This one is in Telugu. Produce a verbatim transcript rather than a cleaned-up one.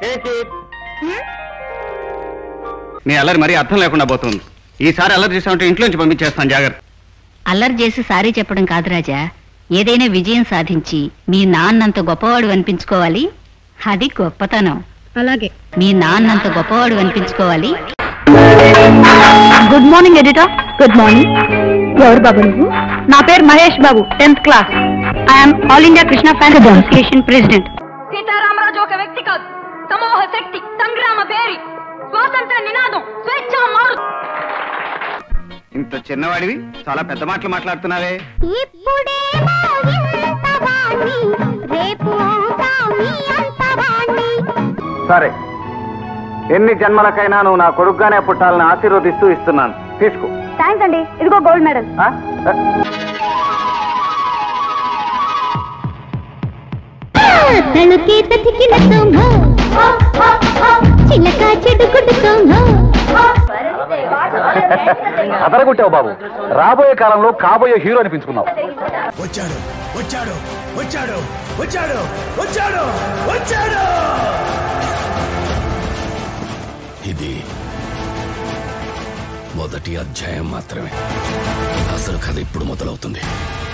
నీ అల్లరి మరీ అర్థం లేకుండా పోతుంది. ఈసారి అల్లరి చేసామంటే ఇంట్లోంచి పంపించేస్తాను, జాగ్రత్త. అల్లరి చేసి సారీ చెప్పడం కాదు రాజా, ఏదైనా విజయం సాధించి మీ నాన్నంత గొప్పవాడు అనిపించుకోవాలి. అది గొప్పతనం. అలాగే మీ నాన్నంత గొప్పవాడు అనిపించుకోవాలి. Good morning editor. Good morning. ఎవరు బాబు నువ్వు? నా పేరు Mahesh Babu, tenth class. I'm all India Krishna fans association president. Sitaramaraju ఒక వ్యక్తి కాదు, సమూహ శక్తి, సంగ్రామ పేరి, స్వాతంత్ర నినాదం, స్వేచ్ఛ మారు. ఇంత చిన్నవాడివి చాలా పెద్ద మాటలు మాట్లాడుతున్నావే. సరే, ఎన్ని జన్మలకైనా నువ్వు నా కొడుకుగానే పుట్టాలని ఆశీర్వదిస్తూ ఇస్తున్నాను. తీసుకో. థ్యాంక్స్ అండి. ఇదిగో గోల్డ్ మెడల్. అదరగొట్టావు బాబు. రాబోయే కాలంలో కాబోయే హీరో అనిపించుకున్నావు. వచ్చాడు వచ్చాడు వచ్చాడు వచ్చాడు వచ్చాడు వచ్చాడు. ఇది మొదటి అధ్యాయం మాత్రమే. అసలు కథ ఇప్పుడు మొదలవుతుంది.